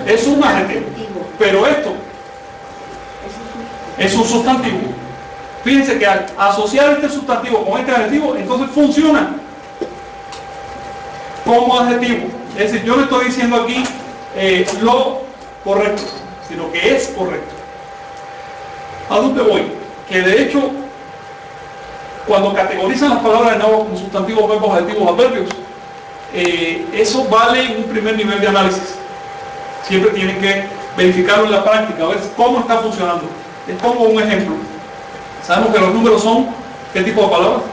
es un adjetivo. Pero esto es un sustantivo. Fíjense que al asociar este sustantivo con este adjetivo, entonces funciona como adjetivo. Es decir, yo no estoy diciendo aquí lo correcto, sino que es correcto. ¿A dónde voy? Que de hecho, cuando categorizan las palabras de Náhuatl como sustantivos, verbos, adjetivos, adverbios, eso vale en un primer nivel de análisis. Siempre tienen que verificarlo en la práctica, a ver cómo está funcionando. Les pongo un ejemplo. Sabemos que los números son, ¿qué tipo de palabras?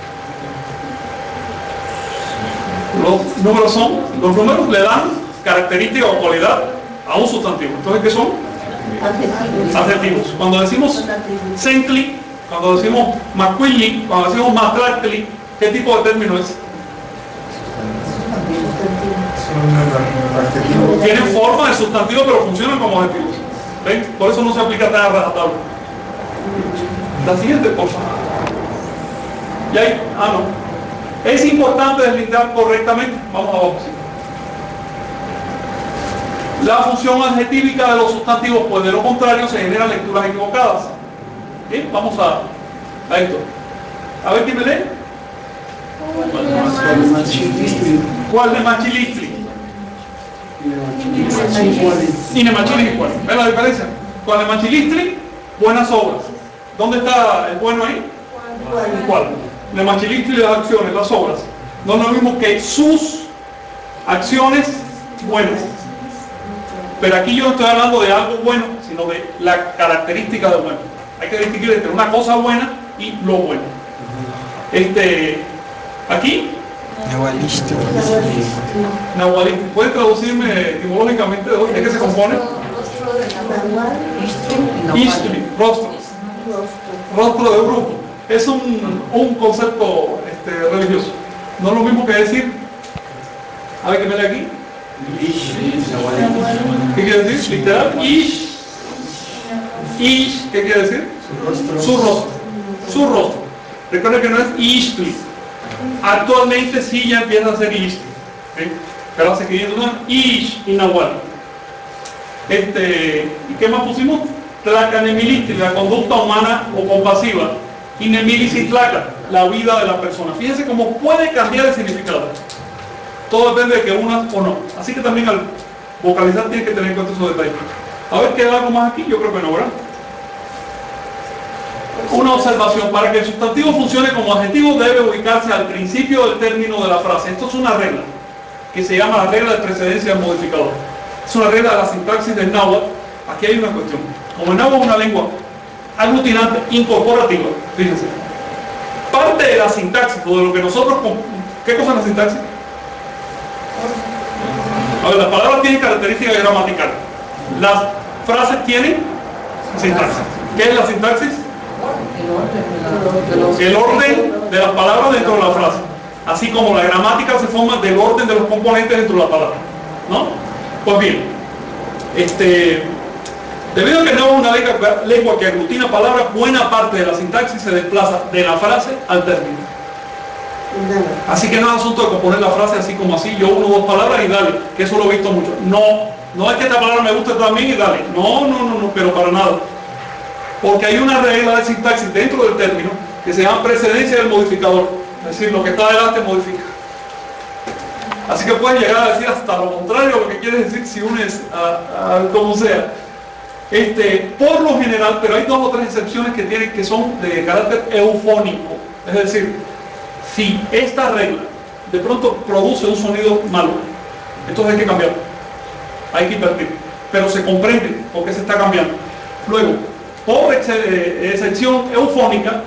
Los números le dan característica o cualidad a un sustantivo. Entonces, ¿qué son? Adjetivos. Cuando decimos Sencli, cuando decimos Macuilli, cuando decimos Matlacli, ¿qué tipo de término es? Tienen forma de sustantivo, pero funcionan como adjetivos. ¿Ven? Por eso no se aplica tan a rajatabla. La siguiente, por favor. ¿Y ahí? No. Es importante deslindar correctamente. Vamos abajo. La función adjetívica de los sustantivos, pues de lo contrario se generan lecturas equivocadas. ¿Bien? Vamos a esto. A ver, ¿quién me lee? ¿Cuál de Machilistli? Inemachili igual. ¿Ven la diferencia? ¿Cuál de Machilistli? Buenas obras. ¿Dónde está el bueno ahí? ¿Cuál? De Machilistli, las acciones, las obras. No es lo mismo que sus acciones buenas. Pero aquí yo no estoy hablando de algo bueno, sino de la característica de bueno. Hay que distinguir entre una cosa buena y lo bueno. Aquí Nahualistli. ¿Puede traducirme etimológicamente de qué se compone? Istri, rostro. Rostro de brujo. Es un concepto religioso. No es lo mismo que decir. A ver, ¿qué me lee aquí? ¿Qué quiere decir? Literal. Ish, ¿qué quiere decir? Su rostro. Su rostro. Recuerden que no es Istli. Actualmente sí ya empieza a ser Istli. ¿Sí? Pero hace 500 años, Ish y Nahuatl. ¿Y qué más pusimos? Tlacanemilistli, la conducta humana o compasiva. Y Nemilicitlaka, la vida de la persona. Fíjense cómo puede cambiar el significado. Todo depende de que una o no. Así que también al vocalizar tiene que tener en cuenta esos detalles. A ver, ¿queda algo más aquí? Yo creo que no, ¿verdad? Una observación. Para que el sustantivo funcione como adjetivo debe ubicarse al principio del término de la frase. Esto es una regla que se llama la regla de precedencia del modificador. Es una regla de la sintaxis del náhuatl. Aquí hay una cuestión. Como el náhuatl es una lengua aglutinante, incorporativa, fíjense, parte de la sintaxis, o de lo que nosotros... ¿Qué cosa es la sintaxis? A ver, las palabras tienen características gramaticales. Las frases tienen sintaxis. ¿Qué es la sintaxis? El orden de las palabras dentro de la frase. Así como la gramática se forma del orden de los componentes dentro de la palabra, ¿no? Pues bien, debido a que no es una lengua que aglutina palabras, buena parte de la sintaxis se desplaza de la frase al término. Así que no es asunto de componer la frase así como así, yo uno o dos palabras y dale, que eso lo he visto mucho. No es que esta palabra me guste también y dale. No, pero para nada. Porque hay una regla de sintaxis dentro del término que se llama precedencia del modificador. Es decir, lo que está adelante modifica. Así que puedes llegar a decir hasta lo contrario lo que quieres decir si unes a como sea. Por lo general, pero hay 2 o 3 excepciones que son de carácter eufónico. Es decir, si esta regla de pronto produce un sonido malo, entonces hay que cambiarlo. Hay que invertir. Pero se comprende por qué se está cambiando. Luego, por excepción eufónica,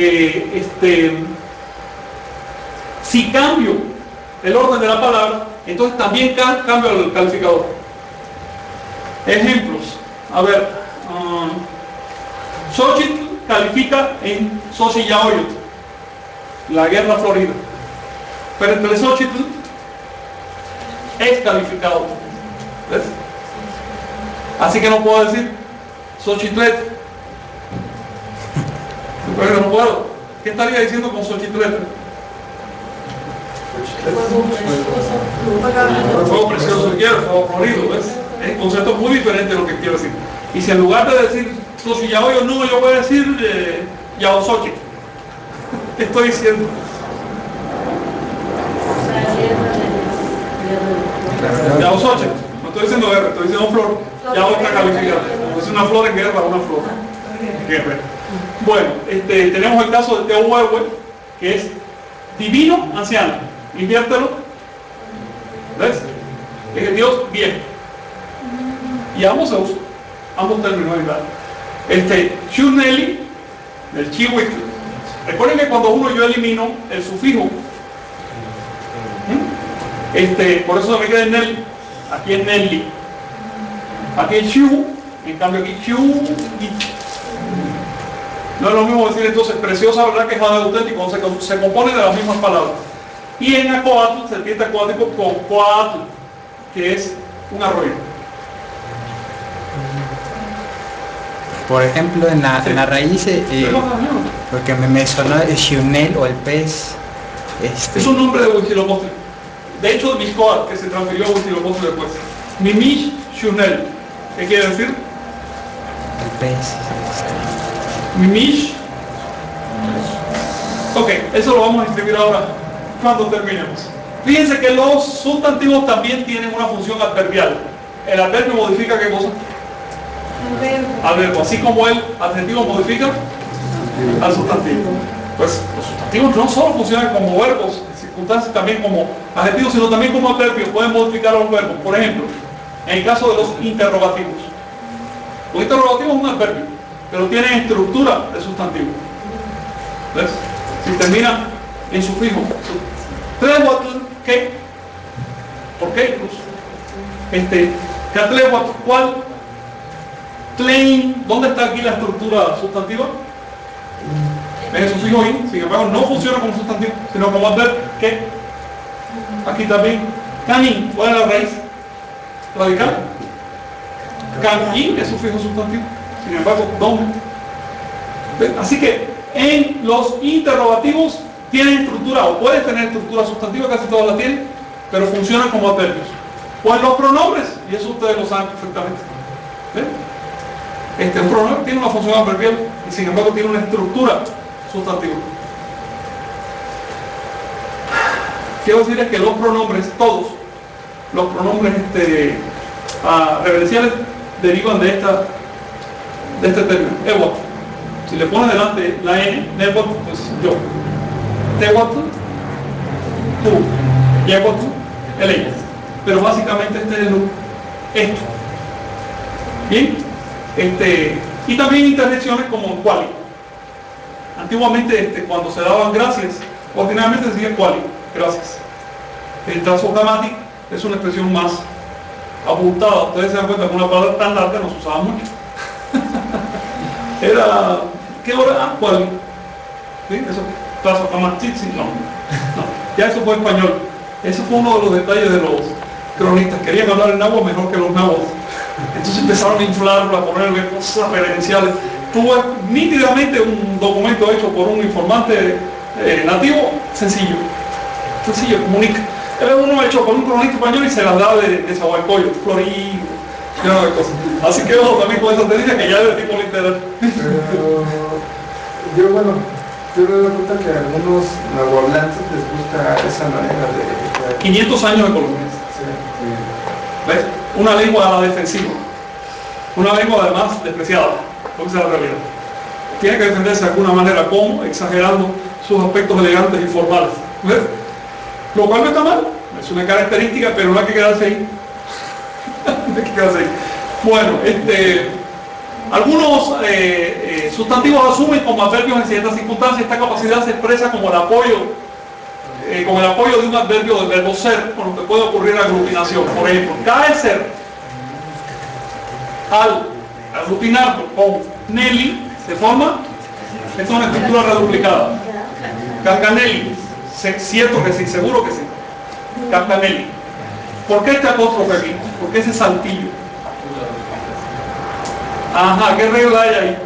si cambio el orden de la palabra, entonces también cambio el calificador. Ejemplos. A ver, Xochitl califica en Xochiyaoyotl, la guerra florida. Pero entre Xochitl es calificado. ¿Ves? Así que no puedo decir Xochitlet. No puedo. ¿Qué estaría diciendo con Xochitlet? Fuego precioso quiero, fuego florido, ¿ves? Con quiero decir. Y si en lugar de decir Tsuchiyaoyo, no, yo voy a decir Yaosoche. ¿Qué estoy diciendo? Yaosoche. No estoy diciendo guerra, estoy diciendo flor. Ya otra calificación. Es una flor en guerra, una flor en guerra. Bueno, tenemos el caso de Teohuehue, que es divino anciano. Inviértelo. ¿Ves? Es el Dios bien. Y ambos se usan. Ambos términos igual. Chuneli, el Chihuitl. Recuerden que cuando yo elimino el sufijo, por eso se me queda en Nel, aquí es Nelly. Aquí es Chu, en cambio aquí Chu y no es lo mismo decir entonces preciosa, ¿verdad? Que es auténtico, se compone de las mismas palabras. Y en Acoatl, serpiente acuático con Coatl, que es un arroyo. Por ejemplo, en la raíz, porque me sonó el Xiunel o el pez. Es un nombre de Huitzilopochtli. De hecho, de Mixcoatl, que se transfirió a Huitzilopochtli después. Mimish Xiunel. ¿Qué quiere decir? El pez. Mimish. Ok, eso lo vamos a escribir ahora cuando terminemos. Fíjense que los sustantivos también tienen una función adverbial. El adverbio modifica ¿qué cosa? Al verbo. Así como el adjetivo modifica al sustantivo. Pues los sustantivos no solo funcionan como verbos, circunstancias también como adjetivos, sino también como adverbios. Pueden modificar a los verbos. Por ejemplo, en el caso de los interrogativos. Los interrogativos es un adverbio, pero tienen estructura de sustantivo. ¿Ves? Si termina en sufijo. ¿Qué? ¿Por qué incluso? ¿Cuál? Tlein. ¿Dónde está aquí la estructura sustantiva? En el sufijo in. Sin embargo, no funciona como sustantivo, sino como adverbio. ¿Qué? Aquí también. Canin. ¿Cuál es la raíz? Radical. Canin es sufijo sustantivo. Sin embargo, ¿dónde? Así que en los interrogativos tienen estructura, o pueden tener estructura sustantiva, casi todas la tienen, pero funcionan como adverbios. O en los pronombres, y eso ustedes lo saben perfectamente. ¿Ven? Un pronombre tiene una función adverbial y sin embargo tiene una estructura sustantiva. Quiero decir que los pronombres, todos los pronombres reverenciales derivan de este término, ewat. Si le pones delante la n, nebot, pues yo. Tewat, tú. Yewat, el ella. Pero básicamente es esto. Bien. Y también interjecciones como quali. Antiguamente cuando se daban gracias, ordinariamente se decía quali, gracias. El trazo gramático es una expresión más abultada. Ustedes se dan cuenta que una palabra tan larga no se usaba mucho. Era, ¿qué hora? Ah, quali. ¿Sí? Eso, trazo gramático, no. Ya eso fue español. Eso fue uno de los detalles de los cronistas. Querían hablar en agua mejor que los náhuatl. Entonces empezaron a inflarlo, a ponerle cosas reverenciales. Tuvo nítidamente un documento hecho por un informante nativo, sencillo, comunica. Era uno hecho por un cronista español y se las da de Zahualcoyo, florido, lleno de cosas. Así que ojo también con esa tendencia que ya es de tipo literal. Yo me doy cuenta que a algunos nahuatlantes les gusta esa manera de... 500 años de Colombia. Sí. ¿Ves? Una lengua a la defensiva. Una lengua además despreciada, porque esa es la realidad. Tiene que defenderse de alguna manera, como exagerando sus aspectos elegantes y formales. ¿Ves? Lo cual no está mal, es una característica, pero no hay que quedarse ahí. No hay que quedarse ahí. Bueno, algunos sustantivos asumen como adverbios en ciertas circunstancias. Esta capacidad se expresa como el apoyo de un adverbio del verbo ser, con lo que puede ocurrir aglutinación. Por ejemplo, cae ser, al aglutinarlo con Nelly, se forma, es una estructura reduplicada. Cancanelli, cierto que sí, seguro que sí. Cancanelli. ¿Por qué este apóstrofe aquí? ¿Por qué ese saltillo? Ajá, ¿qué regla hay ahí?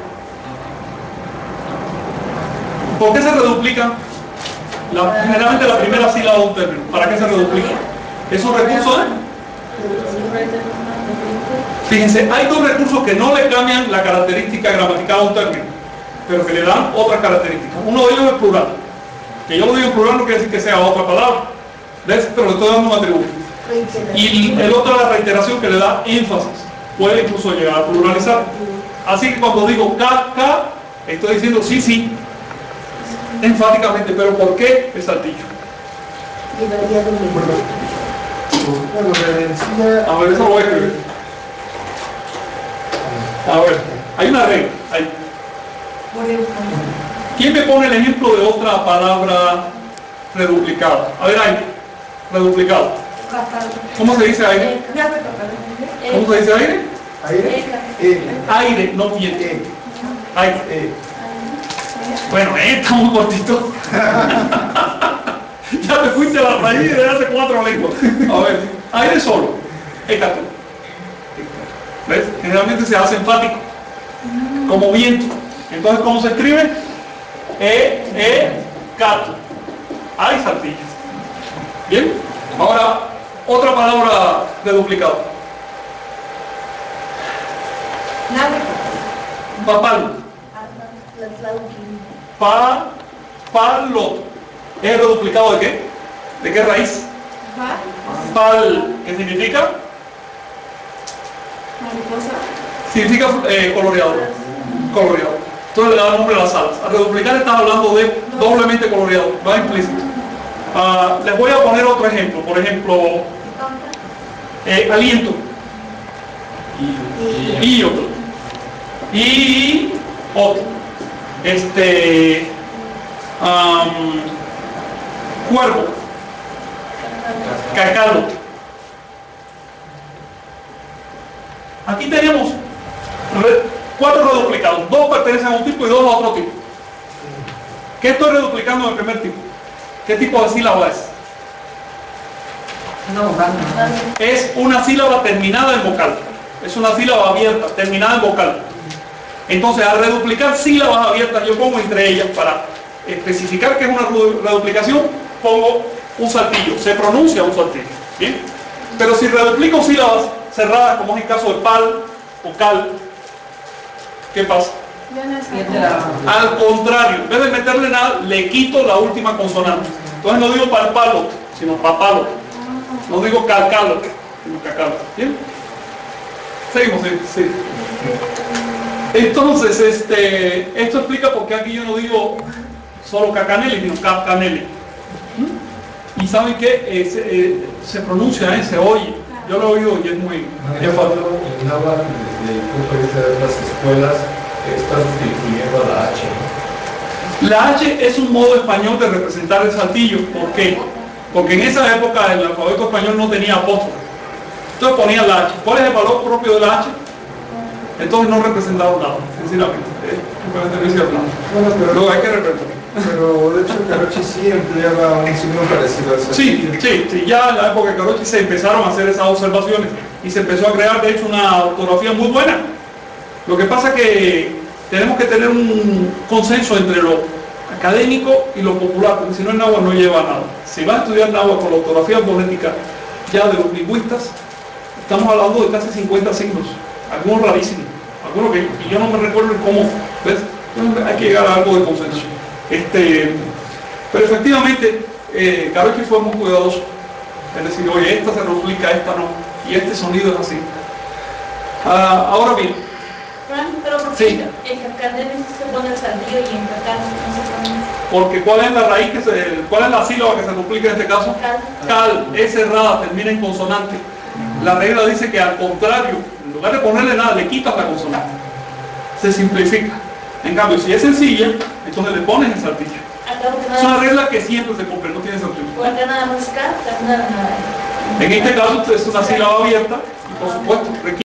¿Por qué se reduplica? Generalmente la primera sílaba de un término. ¿Para qué se reduplica? ¿Es un recurso Fíjense, hay dos recursos que no le cambian la característica gramatical a un término, pero que le dan otras características. Uno de ellos es el plural. Que yo lo digo en plural no quiere decir que sea otra palabra, ¿ves? Pero le estoy dando un atributo. Y el otro es la reiteración, que le da énfasis. Puede incluso llegar a pluralizar. Así que cuando digo K, estoy diciendo sí, enfáticamente. ¿Pero por qué el saltillo? Bueno, reverencia. A ver, eso lo voy a escribir. A ver, hay una regla ahí. ¿Quién me pone el ejemplo de otra palabra reduplicada? A ver, aire. Reduplicado. ¿Cómo se dice aire? ¿Cómo se dice aire? Aire. Aire, no viento. Aire. Bueno, está muy cortito. Ya te fuiste a la raíz de hace 4 lenguas. A ver, aire solo. Hécate. ¿Ves? Generalmente se hace enfático. Como viento. Entonces, ¿cómo se escribe? Cato. Hay saltillo. Bien. Ahora, otra palabra de duplicado. Papal. Palo. ¿Es el reduplicado de qué? ¿De qué raíz? Pal. ¿Qué significa? Significa coloreado. Coloreado. Entonces le da nombre a las alas. Al reduplicar estás hablando de doblemente coloreado. Va implícito. Les voy a poner otro ejemplo. Por ejemplo, aliento. Y otro. Y otro. Cuervo. Cacalo. Aquí tenemos 4 reduplicados. 2 pertenecen a un tipo y 2 a otro tipo. ¿Qué estoy reduplicando en el primer tipo? ¿Qué tipo de sílaba es? Es una sílaba terminada en vocal. Es una sílaba abierta, terminada en vocal. Entonces, al reduplicar sílabas abiertas, yo pongo entre ellas, para especificar que es una reduplicación, pongo un saltillo. Se pronuncia un saltillo. ¿Bien? Pero si reduplico sílabas cerradas, como es el caso de pal o cal, ¿qué pasa? Al contrario, en vez de meterle nada, le quito la última consonante. Entonces no digo palpalo, sino papalo. No digo calcalo, sino cacalo. ¿Bien? Seguimos, sí. Entonces, esto explica por qué aquí yo no digo solo cacanelli, sino cacanelli. Y saben que se pronuncia, se oye. Yo lo he oído y es muy enfático. En náhuatl, desde el punto de vista de las escuelas, está sustituyendo a la H, ¿no? La H es un modo español de representar el saltillo. ¿Por qué? Porque en esa época el alfabeto español no tenía apóstrofe. Entonces ponían la H. ¿Cuál es el valor propio de la H? Entonces no representaron nada, sencillamente. Simplemente lo hice hablando. Bueno, pero luego hay que representar. Pero de hecho Carochi sí empleaba un signo parecido al saltillo. Sí, ya en la época de Carochi se empezaron a hacer esas observaciones y se empezó a crear de hecho una ortografía muy buena. Lo que pasa es que tenemos que tener un consenso entre lo académico y lo popular, porque si no el náhuatl no lleva a nada. Si vas a estudiar náhuatl con la ortografía fonética ya de los lingüistas, estamos hablando de casi 50 signos, algunos rarísimos, algunos que yo no me recuerdo cómo, ¿ves? Hay que llegar a algo de consenso. Pero efectivamente Carochi fue muy cuidadoso, es decir, oye, esta se reduplica, esta no, y este sonido es así. Ahora bien, pero ¿por qué en cacanel se pone el saltillo y en cacán no se pone? Porque ¿cuál es la raíz cuál es la sílaba que se duplica en este caso? Cal, es cerrada, termina en consonante. La regla dice que al contrario, en lugar de ponerle nada, le quitas la consonante. Se simplifica. En cambio, si es sencilla, entonces le pones el saltillo. Es una regla que siempre se cumple, no tiene saltillo. O acá nada más K, acá nada. En este caso es una sílaba abierta y por supuesto requiere